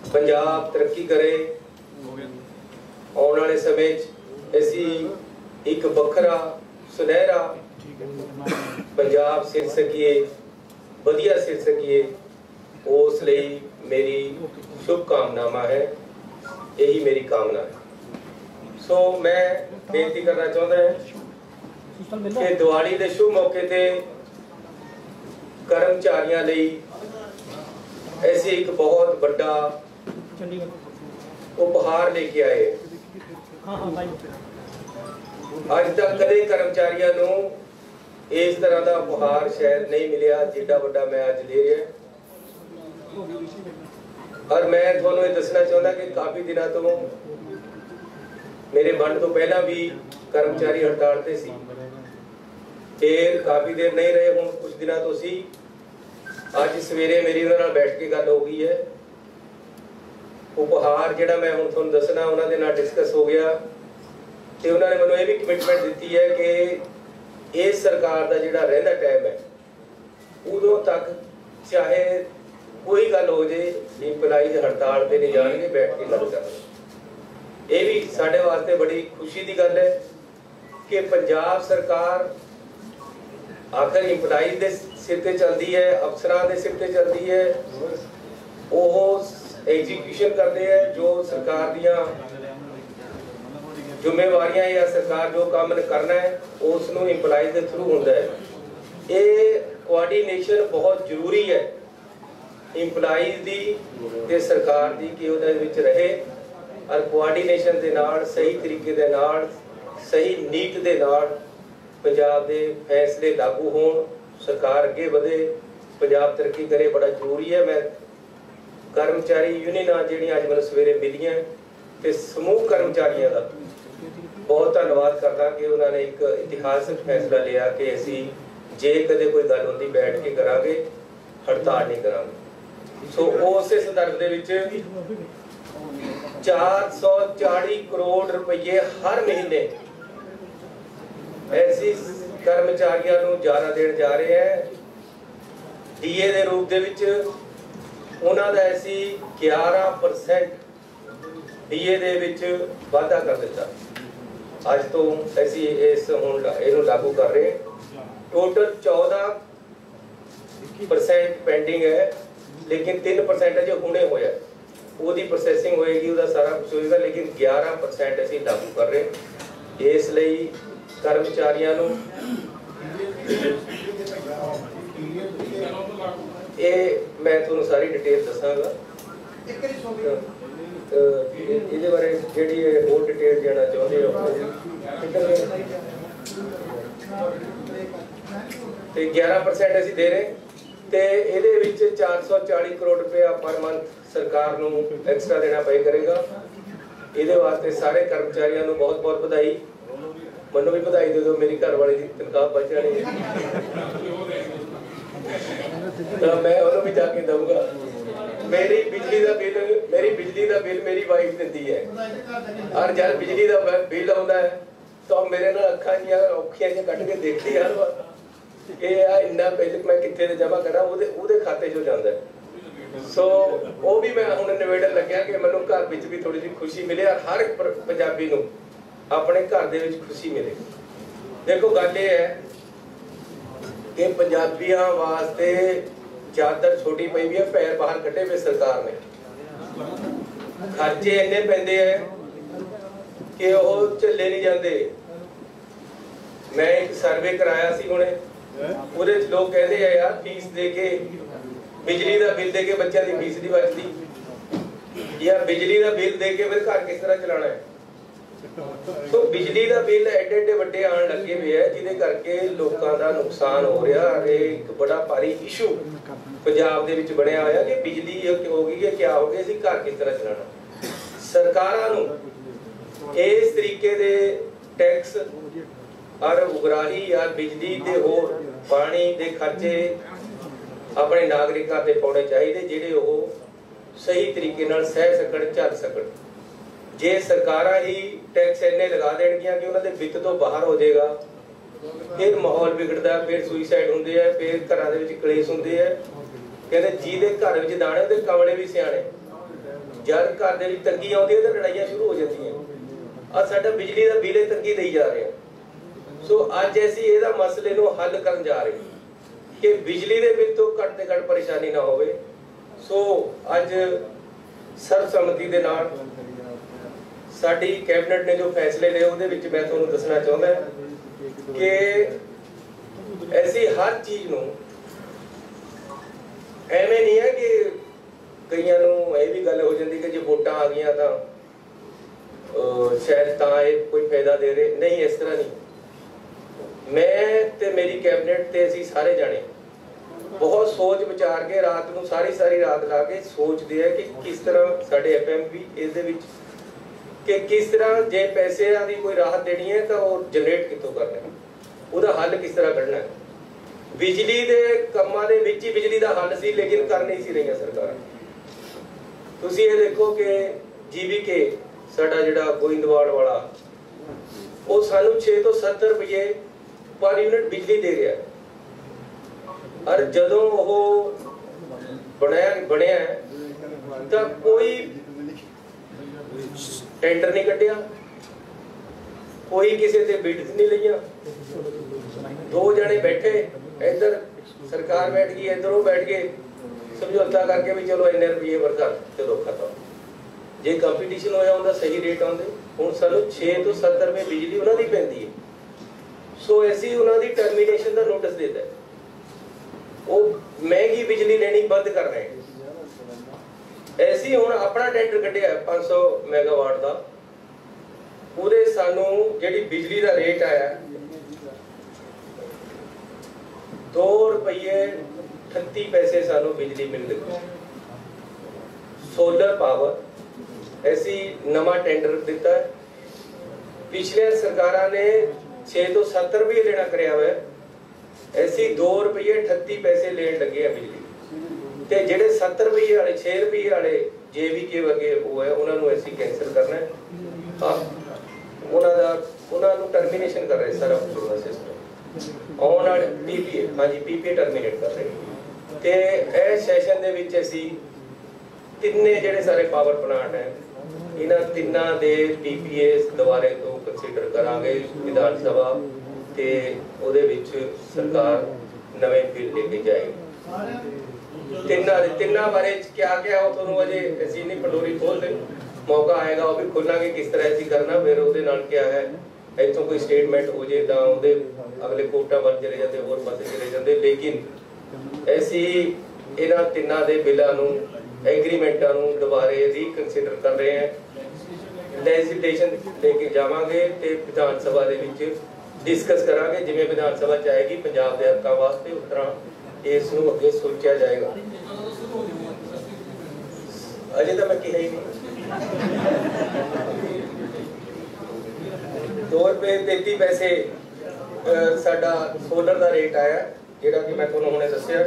पंजाब तरक्की करे, आने वाले समय असी एक वखरा सुनहरा पंजाब सिर सकीए, वधिया सिर सकीए, उस लई मेरी शुभकामनावां है, यही मेरी कामना है। सो मैं बेनती करना चाहता है कि दिवाली के शुभ मौके ते कर्मचारियों लई ऐसे एक बहुत बड़ा उपहार लेके आए। अज तक कदे कर्मचारियों को इस तरह का उपहार शायद नहीं मिलिया जिड्डा वड्डा मैं अज दे रहा। और मैं थोड़ा ये दसना चाहता कि काफ़ी दिनों तो मेरे मन तो पहला भी कर्मचारी हड़ताल पे सी, फिर काफ़ी देर नहीं रहे, हूँ कुछ दिनों तो सी। अज सवेरे मेरी उन्होंने बैठ के गल हो गई है। उपहार जिहड़ा मैं हुण तुहानूं दसना उन्होंने नाल डिस्कस हो गया तो उन्होंने मैनूं ये भी कमिटमेंट दी है कि इस सरकार का जिहड़ा रहिंदा टाइम है उदों तक चाहे कोई गल हो जाए इंपलाइज हड़ताल पे नहीं जाएंगे, बैठ के गल करेंगे। ये भी साडे वास्ते बड़ी खुशी की गल है कि पंजाब सरकार आखिर इंपलाइज के सिर ते चलती है, अफसरां के सिर ते चलती है, वो एग्जीक्यूशन करते हैं जो सरकार दियां जिम्मेवारियां या सरकार जो काम करना है उसनों इंपलाइज के थ्रू होता है। ये कोआर्डिनेशन बहुत जरूरी है इंपलाइज दी ते सरकार दी कि उहदे विच रहे और कोआर्डिनेशन दे नाल सही तरीके दे नाल सही नीत दे नाल पंजाब दे फैसले लागू होण, सरकार अगे वधे, पंजाब तरक्की करे, बड़ा जरूरी है। मैं कर्मचारी यूनियन जिहड़ियां अज मैनूं सवेरे मिलियां ते समूह कर्मचारियों का बहुत धन्नवाद करदा कि उन्होंने एक इतिहासक फैसला लिया कि असी जे कदे कोई गल होंदी बैठ के करांगे, हड़ताल नहीं करांगे। सो उस संदर्भ दे विच 440 करोड़ रुपये हर महीने ऐसी कर्मचारियों को जारा देण जा रहे हैं। डीए के रूप दे विच उन्हां दा ऐसी 11% डीए दे विच वाधा कर दिता। अज तो ऐसी इस हुण इहनूं लागू कर रहे। टोटल 14% पेंडिंग है, लेकिन 3% अजे हुणे होया, ਉਹਦੀ प्रोसैसिंग होएगी, ਉਹਦਾ सारा कुछ होएगा, लेकिन 11% ਅਸੀਂ लागू कर रहे। इस ਲਈ कर्मचारियों ਨੂੰ ਇਹ मैं ਤੁਹਾਨੂੰ सारी डिटेल दसांगा। ਇਹਦੇ ਬਾਰੇ ਜਿਹੜੀ ਹੋਰ डिटेल देना ਚਾਹੁੰਦੇ ਹੋ ਤੇ 11% ਅਸੀਂ ਦੇ ਰਹੇ ਤੇ ਇਹਦੇ ਵਿੱਚ 440 ਕਰੋੜ ਰੁਪਇਆ ਪਰ ਮੰਥ सरकार ਨੂੰ एक्स्ट्रा देना पे करेगा। ਇਹਦੇ ਵਾਸਤੇ ਸਾਰੇ कर्मचारियों ਨੂੰ बहुत बहुत बधाई। ਮੈਨੂੰ भी बधाई दे दो, मेरी घरवाली की तनख्वाह बच जानी है तो मैं उन्होंने भी जाके दूंगा। मेरी बिजली का बिल मेरी वाइफ देती है और जब बिजली का बिल आता है तो मेरे नाल अखां जियां औखियां जिहां कट के देखती हर बार कि इन्ना बिल मैं कित्थे जमा करा, ਉਹਦੇ खाते चो जाता है। सो वो भी मैं हुण निवेड़न लग्या कि मैनूं घर विच भी थोड़ी जी खुशी मिले और हर एक पंजाबी नूं अपने घर दे विच खुशी मिले। देखो गल ये है कि पंजाबियों वास्ते चादर छोटी पई भी है, पैर बाहर कटे हुए सरकार ने। खर्चे इन्ने पैंदे हैं कि वो झल्ले नहीं जाते। मैं एक सर्वे कराया सी हुणे, ਉਹਦੇ लोग कहते हैं यार फीस दे के बिजली का बिल दे के बच्चों की फीस नहीं बचती, या बिजली का बिल दे के फिर घर किस तरह चलाना है। तो बिजली का बिल एडे एडे वड्डे आने लगे हुए है जिहदे करके लोगों का नुकसान हो रहा है। एक बड़ा भारी इशू पंजाब दे विच बनिया होया कि बिजली हो गई है, क्या हो गया, असीं घर किस तरह चलाना। सरकारां नूं इस तरीके दे टैक्स और उगराही या बिजली के होर पानी के खर्चे अपने नागरिकों ते पाने चाहिए जिहड़े वो सही तरीके नाल सह सकण, झल सकण। जे सरकारां ही टैक्स इन्ने लगा देणगियां कि उन्हां दे वित्त तो बाहर हो जाएगा, फिर माहौल बिगड़दा, फिर सुइसाइड हुंदे आ, फिर घरां दे विच कलेश हुंदे आ। कहंदे जिहदे घर विच दाणे उहदे कमले भी सियाणे। जब घर दे विच तंगी आउंदी है तो लड़ाइयां शुरू हो जांदियां। आ साडा बिजली दा बिल तंगी देई जा रहे हैं। सो अज असीं इहदा मसले नूं हल करन जा रहे हैं कि बिजली दे बिल तो घट ते घट परेशानी ना होवे। सो अज सर्वसम्मति दे नाल साडी कैबिनेट ने जो फैसले लिए उहदे विच मैं तुहानूं दसना चाहुंदा कि ऐसी हर चीज़ नूं एवें नहीं है कि कईयां नूं ये भी गल हो जाती कि जो वोटां आ गई तो शायद तां ये कोई फायदा दे रहे नहीं, इस तरह नहीं। मैं ते मेरी कैबिनेट ते असीं सारे जाने बहुत सोच विचार के रात नूं सारी रात ला के सोचते हैं कि किस तरह साडे FMP इसदे विच कि किस तरह जे पैसे दी कोई राहत देनी है तो वो जनरेट कितों करना है, उसका हल किस तरह करना है। बिजली दे कामां दे विच ही बिजली दा हल सी लेकिन कर नहीं सी रही सरकार। तुसीं ये देखो कि GVK साडा जिहड़ा गोइंदवाल वाला वो सानू 6 तो 70 रुपये पर यूनिट बिजली दे रहा है और जदों वो बनया तो कोई टेंडर नहीं कढ़िया, कोई किसी से बिड्स नहीं लिया। 2 जने बैठे इधर सरकार बैठ गई इधर वो बैठ गए समझौता करके भी चलो इन्ने रुपये पर घर चलो खत्म। जे कंपीटीशन होया उनका सही रेट आउंदे हुण सानू 6 तो 70 रुपये बिजली उन्हां दी पैंदी है। सो ऐसी उन्हां दी टर्मिनेशन का नोटिस देता है, वो महंगी बिजली लेनी बंद कर रहे हैं। ऐसी हुण अपना टेंडर कढ़िया 500 मेगावाट का, पूरे सानू जिहड़ी बिजली का रेट आया 2 रुपये 38 पैसे सानू बिजली मिल रही। सोलर पावर ऐसी नवा टेंडर दिता है, पिछले सरकारां ने 6 तो 70 रुपये लेना कराया हुआ है, ऐसी 2 रुपये 38 पैसे लेन लगे है बिजली। ते जेडे 70 रुपये वाले 6 रुपये वाले JVK वर्गे वो है उन्होंने ऐसी कैंसिल करना है। उन्होंने टर्मिनेशन कर रहे सारा सिस्टम ऑन PPA, हाँ जी PPA टर्मिनेट कर रहे। ते ए सैशन दे विच असी तिन्ने जेडे सारे पावर प्लांट है इन्हां तिन्नां दे PPA दोबारे तो कंसीडर करांगे विधान सभा ते ओदे विच सरकार नवे बिल लेके जाएगी। तिन्नां बारे क्या क्या हो तुहानूं अजे असीं नहीं पंडोरी खोल दे, मौका आएगा वो भी खोलांगे किस तरह असीं करना। फिर ओदे नाल क्या है इत्थों कोई स्टेटमेंट हो जाए तो ओदे अगले कोटा वर चले जाते होर पासे चले जाते। लेकिन ऐसी इन्हां तिन्नां दे बिलां नूं एग्रीमेंटां नूं दोबारे रीकंसीडर कर रहे हैं, लेजिस्लेशन लेके जावांगे ते विधान सभा दे विच डिस्कस करांगे। जिवें विधान सभा चाहेगी पंजाब दे हक्कां वास्ते उस तरह इस नूं अगे सोचा जाएगा। अजे तो मैं कहा ही नहीं 2 रुपये 33 पैसे साडा सोलर का रेट आया जिहड़ा कि मैं तुहानूं हुणे दस्सिया।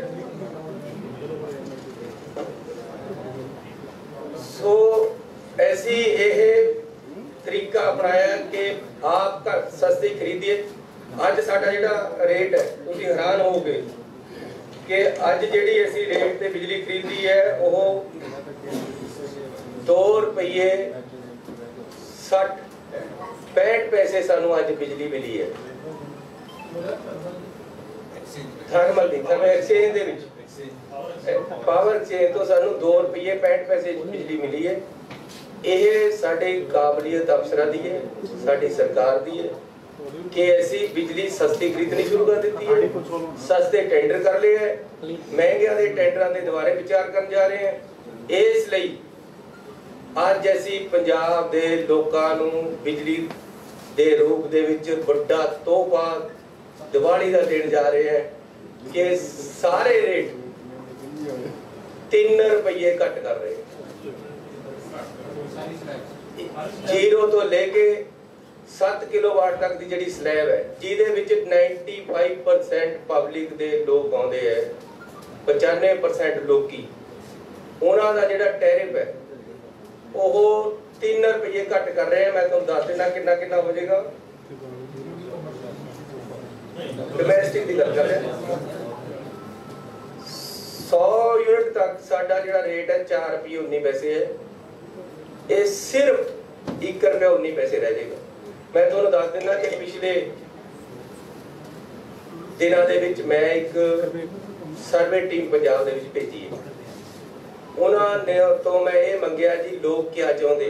सो ऐसी यह तरीका अपनाया कि आप घर सस्ती खरीदिए। अज साडा जिहड़ा रेट है तुसीं हैरान होवोगे कि अज जिहड़ी असीं रेट ते बिजली खरीदी है वो 2 रुपये 65 पैसे सानू अज बिजली मिली है। थर्मल एक्सचेंज दे विच पावर एक्सचेंज तो सानू 2 रुपये 65 पैसे बिजली मिली है। यह साडी काबलियत अफसरां दी है, साडी सरकार दी है कि ऐसी बिजली सस्ती खरीदनी शुरू कर दी है, सस्ते टेंडर कर लिए है, महंगिया के टेंडर के दोबारे विचार कर जा रहे हैं। इसलिए अज असीं पंजाब दे लोकां नूं बिजली दे रूप दे विच बड़ा तोहफा दिवाली का देण जा रहे हैं कि सारे रेट 3 रुपये घट कर रहे हैं। 0 तो लेके 7 किलोवाट तक की जिहड़ी स्लैब है जिहदे विच 95% पब्लिक दे लोग आउंदे है, 95% लोकी उन्हां दा जिहड़ा टैरिफ है वो 3 रुपये घट कर रहे हैं। मैं तुहानूं दस देना कितना कितना हो जाएगा। डोमैस्टिक की गल कर रहे हैं 100 यूनिट तक साडा जिहड़ा रेट है 4 रुपये 19 पैसे है। ये सिर्फ 1 रुपया 19 पैसे रह जाएगा। मैं तुहानूं दस दिना कि पिछले दिनों के विच मैं एक सर्वे टीम पंजाब दे विच भेजी है। उन्होंने तो मैं ये मंगिया जी लोग क्या चाहते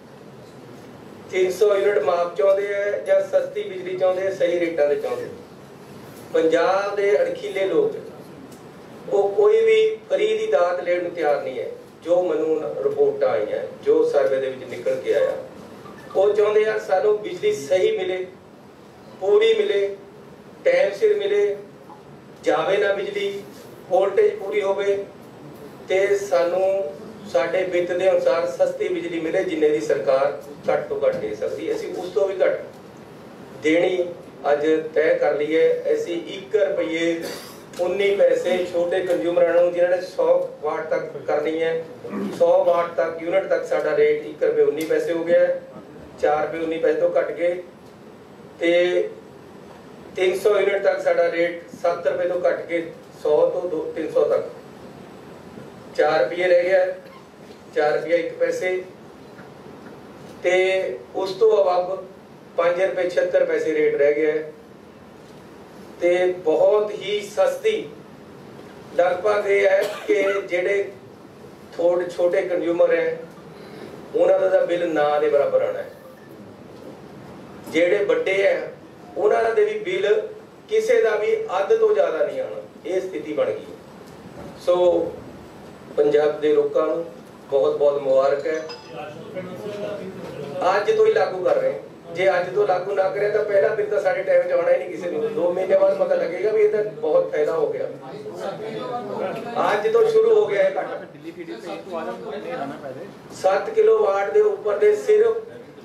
300 यूनिट माफ चाहते हैं या सस्ती बिजली चाहते हैं, सही रेटां ते चाहते। पंजाब दे अणखीले लोग वो कोई भी फ्री दी दात लेण नूं तैयार नहीं है। जो मैनूं रिपोर्टां आईयां, जो सर्वे दे विच निकल के आया, वो चाहते यार सानूं बिजली सही मिले, पूरी मिले, टाइम सिर मिले, जावे ना बिजली, वोल्टेज पूरी होवे ते सानूं साडे बित दे अनुसार सस्ती बिजली मिले जिन्ने दी सरकार घट तो घट दे सकदी। असीं उस तो भी घट देनी अज तय कर ली है। असीं 1 रुपये 19 पैसे छोटे कंज्यूमरां नूं जिन्हां ने 100 वाट तक करनी है, 100 वाट तक यूनिट तक साडा रेट 1 रुपये 19 पैसे हो गया है। 4 रुपये 19 पैसे तो घट गए ते 300 यूनिट तक साडा रेट 7 रुपये तो घट के 100 तो 300 तक 4 रुपये रह गया, 4 रुपये 1 पैसे ते उस तो अब 5 रुपये 76 पैसे रेट रह गया है ते बहुत ही सस्ती। लगभग ये है कि जेडे थोड़े छोटे कंज्यूमर है उन्होंने दा बिल ना दे बराबर आना है, जेडे बड़े है उन्होंने दे भी बिल किसी का भी अध तो ज़्यादा नहीं आना। ये स्थिति बन गई। सो पंजाब के लोगों को बहुत बहुत मुबारक है। अज तो ही लागू कर रहे हैं। जे अज तो लागू ना करें तो पहला बिल तो साढ़े टाइम आना ही नहीं किसी को। 2 महीने बाद पता लगेगा भी ये तो बहुत फायदा हो गया। आज तो शुरू हो गया है घट 7 किलोवाट के ऊपर दे सिर्फ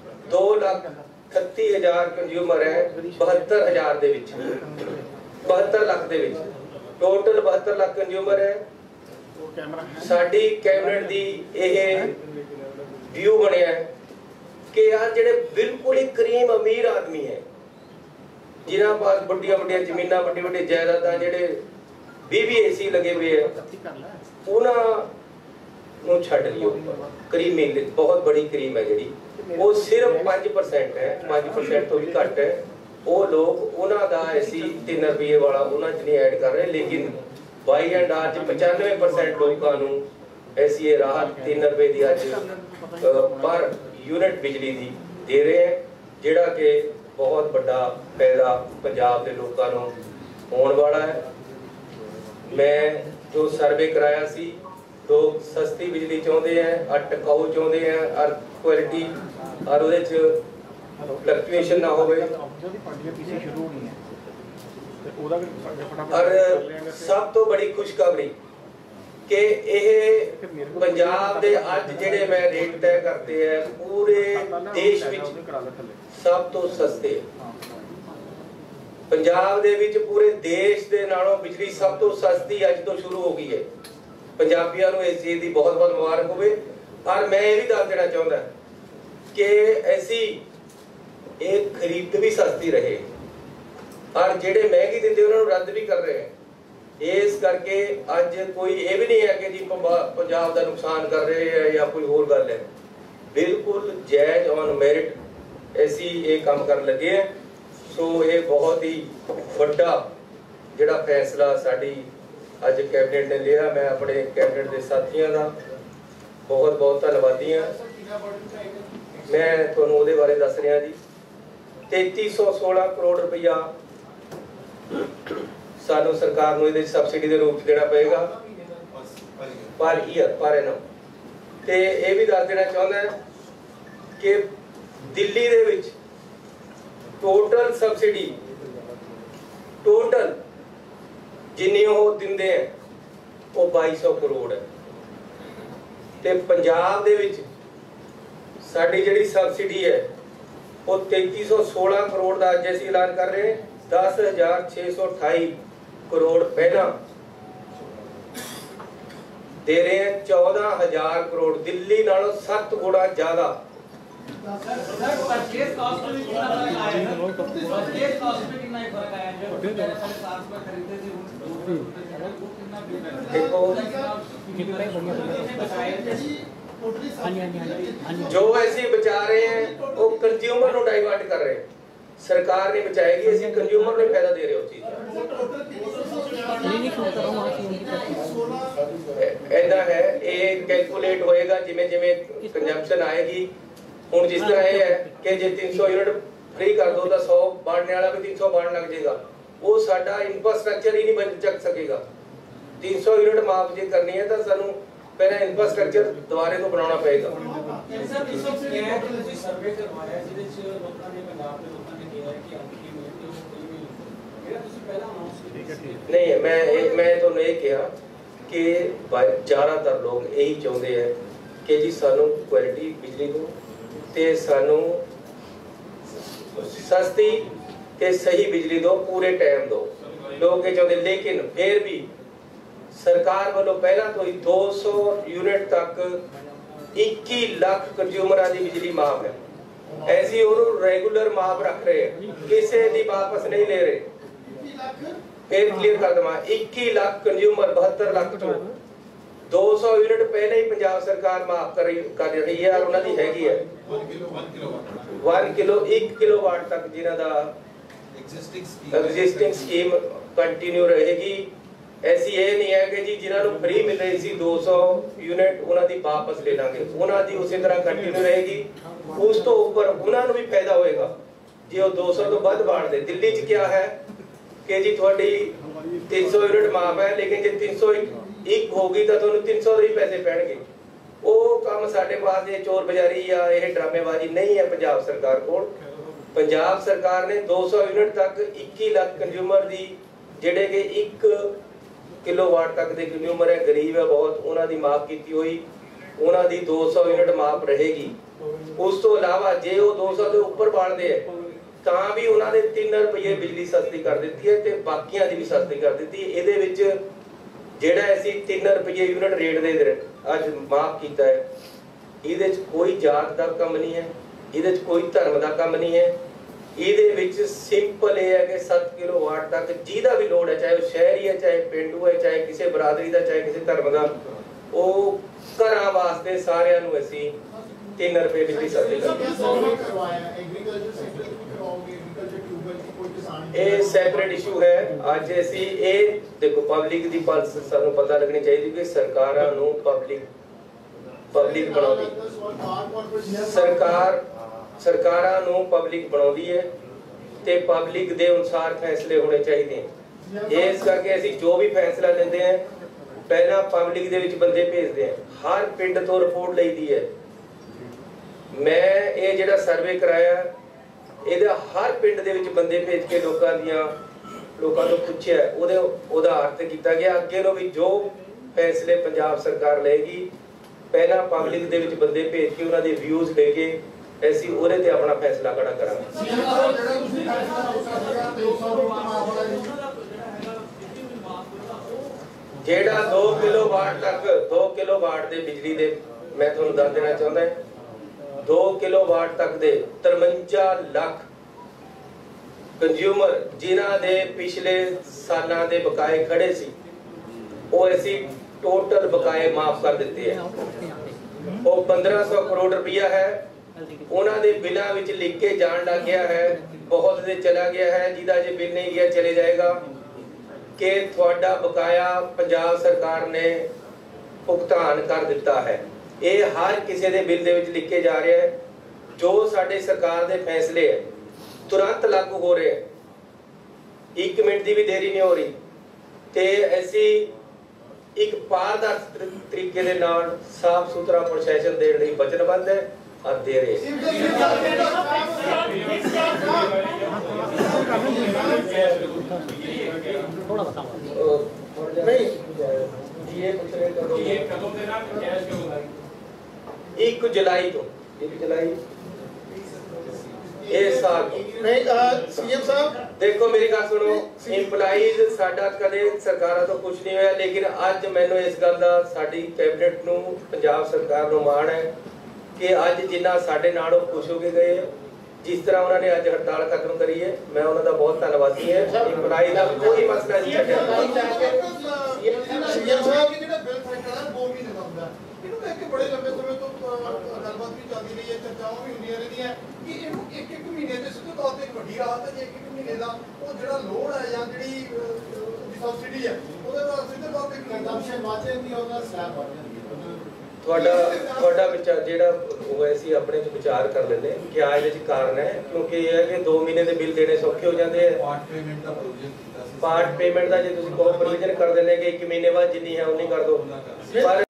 2,38,000 कंज्यूमर है 72,000 दे विच 72 लाख दे विच टोटल 72 लाख कंज्यूमर है। साडी कैबिनेट दी यह व्यू बनया है कि यार जेडे बिल्कुल ही करीम अमीर आदमी है जिन्हां पास बड़िया बड़िया जमीनां बड़ी बड़ी जायदादां जेडे 20 AC लगे हुए हैं उन्हां नूं छड्ड लियो। करीमी बहुत बड़ी करीम है जी वो सिर्फ 5% है, 5% तो भी घट है। वो लोग उन्हां दा AC 3 रुपये वाला उन्हां च नहीं ऐड कर रहे, लेकिन बाई एंड आज 95% लोगों नूं ऐसी राहत 3 रुपये दी अज पर यूनिट बिजली दी दे रहे हैं, जिहड़ा कि बहुत बड़ा फायदा पंजाब के लोगों को होने वाला है। मैं जो सर्वे कराया सी लोग सस्ती बिजली चाहते हैं और टिकाऊ चाहते हैं और क्वालिटी और उहदे च फ्लक्चुएशन ना हो। और सब तो बड़ी खुशखबरी कि यह पंजाब दे अज जिहड़े मैं रेट तय करते हैं पूरे देश विच सब तो सस्ते। पंजाब दे विच पूरे देश दे नालों बिजली सब तो सस्ती अज तो शुरू हो गई है। पंजाबियों को इस चीज की बहुत बहुत मुबारक होवे। और मैं ये भी दस देना चाहता कि ऐसी एक खरीद भी सस्ती रहे और जेडे महंगी दिंदे उन्होंने रद्द भी कर रहे हैं। इस करके अज कोई ये भी नहीं है कि जी पंजाब का नुकसान कर रहे हैं या कोई होर गल है। बिल्कुल जायज ऑन मेरिट ऐसी ये काम कर लगे हैं। सो ये बहुत ही बड़ा जिहड़ा फैसला साडी अज कैबिनेट ने लिया। मैं अपने कैबिनेट के साथियों का बहुत बहुत धन्नवादी हाँ। मैं तुहानूं उहदे बारे दस रहा जी। 3316 करोड़ रुपया सानू सरकार नूं इहदे सबसिडी के रूप देना पएगा पर ईयर पर एनम। ते ये भी दस देना चाहता कि दिल्ली दे विच टोटल सबसिडी टोटल जिन्नी वो दिंदे हैं वो 2200 करोड़ है। ते पंजाब दे विच साडी जिहड़ी सबसिडी है वो 3316 करोड़ का अज असीं ऐलान कर रहे हैं। 10,628 करोड़ पहला दे रहे हैं। 14,000 करोड़ दिल्ली नालों 7 गुना ज्यादा। देखो जो ऐसी बचा रहे हैं वो कंज्यूमर को डाइवर्ट कर रहे हैं। सरकार नहीं बचाएगी, ऐसी कंज्यूमर ने फायदा दे रहे हो चीज ऐसा है। ये कैलकुलेट होएगा जिमें जिमें कंजम्पशन आएगी। हुण जिस तरह ये है कि जे 300 यूनिट फ्री कर दो तो 100 बांटने वाला भी 300 बांट लग जाएगा। वो साडा इंफ्रास्ट्रक्चर ही नहीं बन सकेगा। 300 यूनिट माफ जे करनी है तो सानू पहले इंफ्रास्ट्रक्चर दोबारा तो बनाना पड़ेगा। सर्वे करवाया जिदे च लोकां ने पंजाब दे लोकां ने कहा कि आखिरी में जो कोई भी मेरा ਤੁਸੀਂ ਪਹਿਲਾਂ ਅਨਾਉਂਸ नहीं है। मैं तो नहीं कहा कि ज्यादातर लोग यही चाहते हैं कि जी सानू क्वालिटी बिजली दो ते सानू सस्ती ते सही बिजली दो, पूरे टाइम दो, लोग ये चाहते। लेकिन फिर भी सरकार वालों पहला तो 200 यूनिट तक 21 लाख कंज्यूमर की बिजली माफ है। ऐसी और रेगुलर माफ रख रहे हैं, किसी की वापस नहीं ले रहे। फिर क्लियर कर दूंगा, 21 लाख कंज्यूमर 72 लाख चो 200 यूनिट पहले ही पंजाब सरकार माफ कर रही है और उन्होंने हैगी है 1 किलोवाट तक जिन्हां दा एग्जिस्टिंग स्कीम कंटिन्यू रहेगी। ऐसी ये नहीं है कि जी जिन्होंने फ्री मिल रही थी 200 यूनिट उन्होंने वापस ले लांगे, उन्होंने उसी तरह कंटिन्यू रहेगी। उस तो ऊपर उन्होंने भी फायदा होएगा जी वो 200 तो ਵੱਧ बांट दे। दिल्ली च क्या है कि जी थोड़ी 300 यूनिट माफ है, लेकिन जो 301 होगी तो तुहानू 300 ਦੇ ਹੀ पैसे पैणगे। वो काम साडे पास ये चोर बाजारी या ये ड्रामेबाजी नहीं है। पंजाब सरकार कोल, पंजाब सरकार ने 200 यूनिट तक 21 लाख कंज्यूमर दी ਜਿਹੜੇ कि 1 किलोवाट तक ਦੇ ਕੰਜ਼ਿਊਮਰ ਹੈ, ਗਰੀਬ ਹੈ ਬਹੁਤ, ਉਹਨਾਂ ਦੀ ਮਾਫ ਕੀਤੀ ਹੋਈ, ਉਹਨਾਂ ਦੀ 200 यूनिट ਮਾਫ ਰਹੇਗੀ। ਉਸ ਤੋਂ ਇਲਾਵਾ ਜੇ ਉਹ 200 ਦੇ ਉੱਪਰ ਬਾਲਦੇ ਹੈ ਤਾਂ ਵੀ ਉਹਨਾਂ ਦੇ 3 ਰੁਪਏ ਬਿਜਲੀ ਸਸਤੀ ਕਰ ਦਿੱਤੀ ਹੈ ਤੇ ਬਾਕੀਆਂ ਦੀ ਵੀ ਸਸਤੀ ਕਰ ਦਿੱਤੀ ਹੈ। ਇਹਦੇ ਵਿੱਚ ਜਿਹੜਾ ਅਸੀਂ 3 ਰੁਪਏ यूनिट ਰੇਟ ਦੇ ਅੱਜ ਮਾਫ ਕੀਤਾ ਹੈ, ਇਹਦੇ ਵਿੱਚ ਕੋਈ ਜਾਤ ਦਾ ਕੰਮ ਨਹੀਂ ਹੈ, ਇਹਦੇ ਵਿੱਚ ਕੋਈ ਧਰਮ ਦਾ ਕੰਮ ਨਹੀਂ ਹੈ। ਇਹਦੇ ਵਿੱਚ ਸਿੰਪਲ ਇਹ ਹੈ ਕਿ 7 ਕਿਲੋਵਾਟ ਤੱਕ ਜਿਹਦਾ ਵੀ ਲੋਡ ਹੈ, ਚਾਹੇ ਉਹ ਸ਼ਹਿਰੀ ਹੈ, ਚਾਹੇ ਪਿੰਡੂ ਹੈ, ਚਾਹੇ ਕਿਸੇ ਬਰਾਦਰੀ ਦਾ, ਚਾਹੇ ਕਿਸੇ ਧਰਮ ਦਾ, ਉਹ ਘਰਾਂ ਵਾਸਤੇ ਸਾਰਿਆਂ ਨੂੰ ਅਸੀਂ 3 ਰੁਪਏ ਬਿਜਲੀ ਸਸਤੀ ਕਰਦੇ। ਇਹ ਸੈਪਰੇਟ ਇਸ਼ੂ ਹੈ। ਅੱਜ ਅਸੀਂ ਇਹ ਦੇਖੋ ਪਬਲਿਕ ਦੀ ਪਲਸ ਸਾਨੂੰ ਪਤਾ ਲੱਗਣੀ ਚਾਹੀਦੀ ਕਿ ਸਰਕਾਰਾਂ ਨੂੰ ਪਬਲਿਕ ਬਣਾਉਂਦੀ ਸਰਕਾਰਾਂ ਨੂੰ ਪਬਲਿਕ ਬਣਾਉਂਦੀ ਹੈ ਤੇ ਪਬਲਿਕ ਦੇ ਅਨੁਸਾਰ ਫੈਸਲੇ ਹੋਣੇ ਚਾਹੀਦੇ ਹਨ। ਇਸ ਕਰਕੇ ਅਸੀਂ ਜੋ ਵੀ ਫੈਸਲਾ ਲੈਂਦੇ ਹਾਂ ਪਹਿਲਾਂ ਪਬਲਿਕ ਦੇ ਵਿੱਚ ਬੰਦੇ ਭੇਜਦੇ ਹਾਂ, ਹਰ ਪਿੰਡ ਤੋਂ ਰਿਪੋਰਟ ਲਈਦੀ ਹੈ। ਮੈਂ ਇਹ ਜਿਹੜਾ ਸਰਵੇ ਕਰਾਇਆ ਇਹਦਾ ਹਰ ਪਿੰਡ ਦੇ ਵਿੱਚ ਬੰਦੇ ਭੇਜ ਕੇ ਲੋਕਾਂ ਤੋਂ ਪੁੱਛਿਆ, ਉਹਦਾ ਅਰਥ ਕੀਤਾ ਗਿਆ। ਅੱਗੇ ਨੂੰ ਵੀ ਜੋ ਫੈਸਲੇ ਪੰਜਾਬ ਸਰਕਾਰ ਲਏਗੀ ਪਹਿਲਾਂ ਪਬਲਿਕ ਦੇ ਵਿੱਚ ਬੰਦੇ ਭੇਜ ਕੇ ਉਹਨਾਂ ਦੇ ਵਿਊਜ਼ ਲੈ ਕੇ ਅਸੀਂ ਉਹਦੇ ਤੇ ਆਪਣਾ ਫੈਸਲਾ ਖੜਾ ਕਰਾਂਗੇ। ਜਿਹੜਾ 2 ਕਿਲੋਵਾਟ ਤੱਕ 2 ਕਿਲੋਵਾਟ ਦੇ ਬਿਜਲੀ ਦੇ ਮੈਂ ਤੁਹਾਨੂੰ ਦੱਸ ਦੇਣਾ ਚਾਹੁੰਦਾ 2 ਕਿਲੋਵਾਟ ਤੱਕ ਦੇ 53 ਲੱਖ ਕੰਜ਼ਿਊਮਰ ਜਿਨ੍ਹਾਂ ਦੇ ਪਿਛਲੇ ਸਾਲਾਂ ਦੇ ਬਕਾਏ ਖੜੇ ਸੀ ਉਹ ਅਸੀਂ ਟੋਟਲ ਬਕਾਏ ਮਾਫ ਕਰ ਦਿੱਤੇ ਹੈ। ਉਹ 1500 ਕਰੋੜ ਰੁਪਇਆ ਹੈ, ਉਹਨਾਂ ਦੇ ਬਿੱਲਾਂ ਵਿੱਚ ਲਿਖ ਕੇ ਜਾਣ ਲੱਗ ਗਿਆ ਹੈ, ਬਹੁਤ ਦੇ ਚਲਾ ਗਿਆ ਹੈ, ਜਿਹਦਾ ਜੇ ਬਿੱਲ ਨਹੀਂ ਗਿਆ ਚਲੇ ਜਾਏਗਾ ਕਿ ਤੁਹਾਡਾ ਬਕਾਇਆ ਪੰਜਾਬ ਸਰਕਾਰ ਨੇ ਭੁਗਤਾਨ ਕਰ ਦਿੱਤਾ ਹੈ। ਇਹ ਹਰ ਕਿਸੇ ਦੇ ਬਿੱਲ ਦੇ ਵਿੱਚ ਲਿਖ ਕੇ ਜਾ ਰਿਹਾ ਹੈ। ਜੋ ਸਾਡੇ ਸਰਕਾਰ ਦੇ ਫੈਸਲੇ ਹੈ ਤੁਰੰਤ ਲਾਗੂ ਹੋ ਰਹੇ ਹੈ, 1 ਮਿੰਟ ਦੀ ਵੀ ਦੇਰੀ ਨਹੀਂ ਹੋ ਰਹੀ ਤੇ ਅਸੀਂ ਇੱਕ ਪਾਰਦਰਸ਼ੀ ਤਰੀਕੇ ਦੇ ਨਾਲ ਸਾਫ਼ ਸੁਥਰਾ ਪ੍ਰਸ਼ਾਸਨ ਦੇਣ ਲਈ ਵਚਨਬੱਧ ਹੈ और दे रहे थोड़ा बताओ नहीं ये 1 जुलाई तो 1 जुलाई ਇਹ ਸਾਲ ਨਹੀਂ ਸੀਐਮ ਸਾਹਿਬ ਦੇਖੋ ਮੇਰੀ ਗੱਲ ਸੁਣੋ EMPLOYEES ਸਾਡਾ ਕਦੇ ਸਰਕਾਰਾਂ ਤੋਂ ਕੁਝ ਨਹੀਂ ਹੋਇਆ ਲੇਕਿਨ ਅੱਜ ਮੈਨੂੰ ਇਸ ਗੱਲ ਦਾ ਸਾਡੀ ਕੈਬਨਿਟ ਨੂੰ ਪੰਜਾਬ ਸਰਕਾਰ ਨੂੰ ਮਾਣ ਹੈ कि आज जिन्ना साडे नाल खुश हो के गए जिस तरह उन्होंने आज हड़ताल खत्म करी है मैं उन्होंने बहुत धन्यवादी है। EMPLOYEES का कोई मसला नहीं है। कि बड़े लंबे समय तो गलबात भी चलती रही है, चर्चावां भी होंदियां रहियां कि इहनूं एक एक महीने ते सिद्धे तौर ते एक वड्डी राहत है, जे एक एक महीने दा वो जिहड़ा लोड है जां जिहड़ी सबसिडी है ਉਹਦੇ ਨਾਲ ਸਿੱਧੇ ਤੌਰ ਤੇ ਕੰਜ਼ੰਪਸ਼ਨ ਵੱਧ ਜਾਂਦੀ ਹੈ, ਉਹਦਾ ਸਲੈਬ ਵੱਧ ਜਾਂਦੀ ਹੈ। ਤੁਹਾਡਾ ਵਿਚਾਰ ਜਿਹੜਾ ਉਹ ਅਸੀਂ ਆਪਣੇ ਚ ਵਿਚਾਰ ਕਰ ਲੈਂਦੇ ਕਿ ਆ ਇਹਦੇ ਚ ਕਾਰਨ ਹੈ, ਕਿਉਂਕਿ ਇਹ ਹੈ ਕਿ 2 ਮਹੀਨੇ ਦੇ ਬਿੱਲ ਦੇਣੇ ਸੌਖੇ ਹੋ ਜਾਂਦੇ ਆ। ਪਾਰਟ ਪੇਮੈਂਟ ਦਾ ਪ੍ਰੋਵੀਜ਼ਨ ਕੀਤਾ ਸੀ, ਪਾਰਟ ਪੇਮੈਂਟ ਦਾ ਜੇ ਤੁਸੀਂ ਕਹੋ ਪ੍ਰੋਵੀਜ਼ਨ ਕਰ ਦਿੰਦੇ ਕਿ 1 ਮਹੀਨੇ ਬਾਅਦ ਜਿੰਨੀ ਹੈ ਉਨੀ ਕਰ ਦਿਓ, ਪਰ